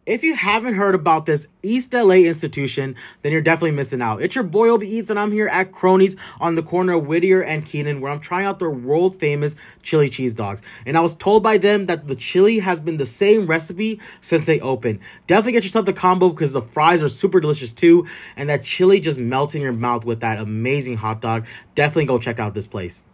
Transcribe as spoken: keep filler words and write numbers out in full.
If you haven't heard about this East L A institution, then you're definitely missing out. It's your boy Obi Eats, and I'm here at Chronis on the corner of Whittier and Keenan, where I'm trying out their world-famous chili cheese dogs. And I was told by them that the chili has been the same recipe since they opened. Definitely get yourself the combo because the fries are super delicious too, and that chili just melts in your mouth with that amazing hot dog. Definitely go check out this place.